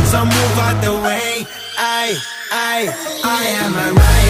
so move out the way. I am a riot.